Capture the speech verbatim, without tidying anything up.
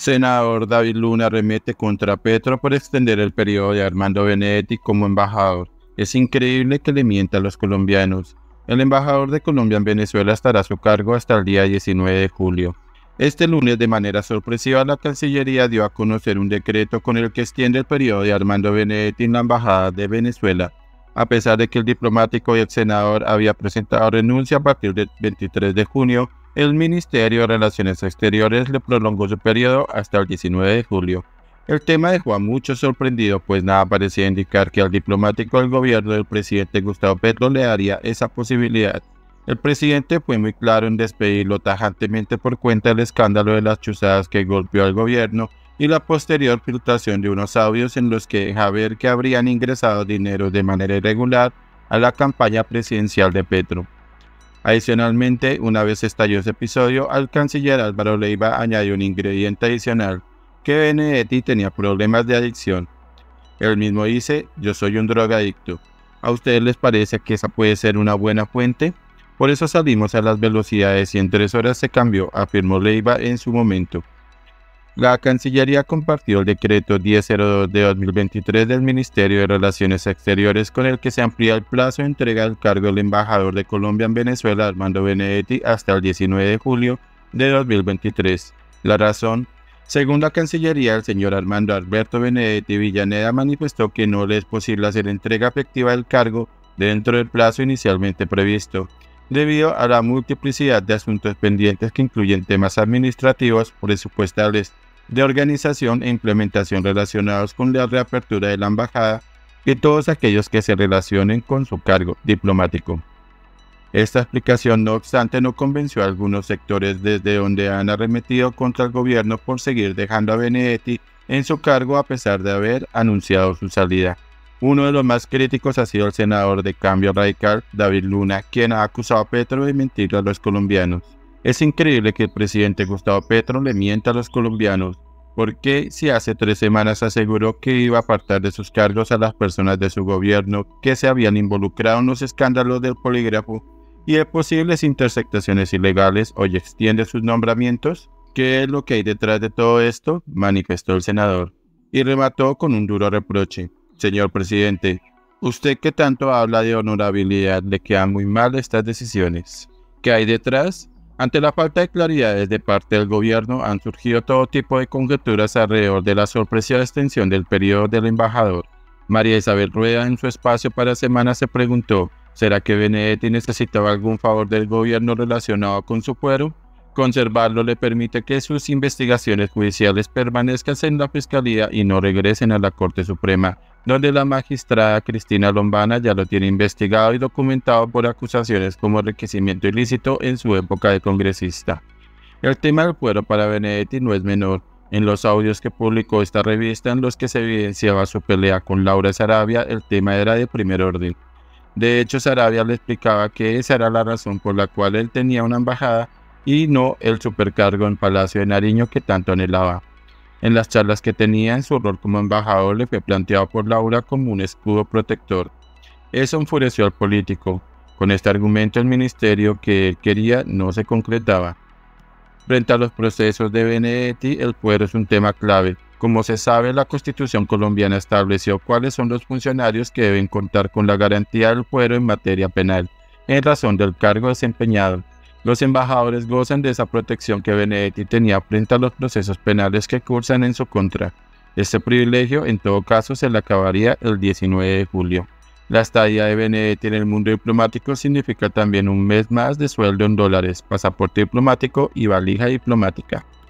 Senador David Luna arremete contra Petro por extender el periodo de Armando Benedetti como embajador. Es increíble que le mienta a los colombianos. El embajador de Colombia en Venezuela estará a su cargo hasta el día diecinueve de julio. Este lunes, de manera sorpresiva, la Cancillería dio a conocer un decreto con el que extiende el periodo de Armando Benedetti en la Embajada de Venezuela, a pesar de que el diplomático y el senador había presentado renuncia a partir del veintitrés de junio. El Ministerio de Relaciones Exteriores le prolongó su periodo hasta el diecinueve de julio. El tema dejó a muchos sorprendidos, pues nada parecía indicar que al diplomático del gobierno del presidente Gustavo Petro le daría esa posibilidad. El presidente fue muy claro en despedirlo tajantemente por cuenta del escándalo de las chuzadas que golpeó al gobierno y la posterior filtración de unos audios en los que deja ver que habrían ingresado dinero de manera irregular a la campaña presidencial de Petro. Adicionalmente, una vez estalló ese episodio, al canciller Álvaro Leiva añadió un ingrediente adicional, que Benedetti tenía problemas de adicción. Él mismo dice: "Yo soy un drogadicto". ¿A ustedes les parece que esa puede ser una buena fuente? Por eso salimos a las velocidades y en tres horas se cambió, afirmó Leiva en su momento. La Cancillería compartió el decreto diez cero dos de dos mil veintitrés del Ministerio de Relaciones Exteriores con el que se amplía el plazo de entrega del cargo del embajador de Colombia en Venezuela, Armando Benedetti, hasta el diecinueve de julio de dos mil veintitrés. La razón: según la Cancillería, el señor Armando Alberto Benedetti Villaneda manifestó que no le es posible hacer entrega efectiva del cargo dentro del plazo inicialmente previsto, debido a la multiplicidad de asuntos pendientes que incluyen temas administrativos, presupuestales, de organización e implementación relacionados con la reapertura de la embajada y todos aquellos que se relacionen con su cargo diplomático. Esta explicación, no obstante, no convenció a algunos sectores desde donde han arremetido contra el gobierno por seguir dejando a Benedetti en su cargo a pesar de haber anunciado su salida. Uno de los más críticos ha sido el senador de Cambio Radical, David Luna, quien ha acusado a Petro de mentir a los colombianos. Es increíble que el presidente Gustavo Petro le mienta a los colombianos, porque si hace tres semanas aseguró que iba a apartar de sus cargos a las personas de su gobierno que se habían involucrado en los escándalos del polígrafo y de posibles interceptaciones ilegales, hoy extiende sus nombramientos. ¿Qué es lo que hay detrás de todo esto?, manifestó el senador, y remató con un duro reproche. Señor presidente, usted que tanto habla de honorabilidad, le quedan muy mal estas decisiones. ¿Qué hay detrás? Ante la falta de claridades de parte del gobierno, han surgido todo tipo de conjeturas alrededor de la sorpresiva extensión del periodo del embajador. María Isabel Rueda, en su espacio para Semana, se preguntó: ¿será que Benedetti necesitaba algún favor del gobierno relacionado con su fuero? Conservarlo le permite que sus investigaciones judiciales permanezcan en la Fiscalía y no regresen a la Corte Suprema, donde la magistrada Cristina Lombana ya lo tiene investigado y documentado por acusaciones como enriquecimiento ilícito en su época de congresista. El tema del fuero para Benedetti no es menor. En los audios que publicó esta revista en los que se evidenciaba su pelea con Laura Sarabia, el tema era de primer orden. De hecho, Sarabia le explicaba que esa era la razón por la cual él tenía una embajada y no el supercargo en Palacio de Nariño que tanto anhelaba. En las charlas que tenía en su rol como embajador, le fue planteado por Laura como un escudo protector. Eso enfureció al político. Con este argumento, el ministerio que él quería no se concretaba. Frente a los procesos de Benedetti, el fuero es un tema clave. Como se sabe, la Constitución colombiana estableció cuáles son los funcionarios que deben contar con la garantía del fuero en materia penal, en razón del cargo desempeñado. Los embajadores gozan de esa protección que Benedetti tenía frente a los procesos penales que cursan en su contra. Este privilegio, en todo caso, se le acabaría el diecinueve de julio. La estadía de Benedetti en el mundo diplomático significa también un mes más de sueldo en dólares, pasaporte diplomático y valija diplomática.